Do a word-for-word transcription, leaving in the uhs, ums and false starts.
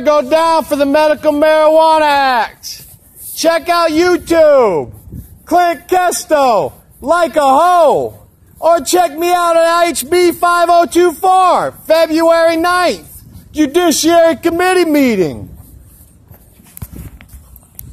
go down for the Medical Marijuana Act. Check out YouTube. Klint Kesto, like a hoe. Or check me out at H B five oh two four, February ninth, Judiciary Committee meeting.